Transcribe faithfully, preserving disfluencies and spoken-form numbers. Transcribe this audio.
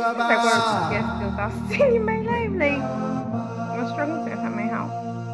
It's like one of the scariest skills I've seen in my life. Like, I was struggling to enter my house.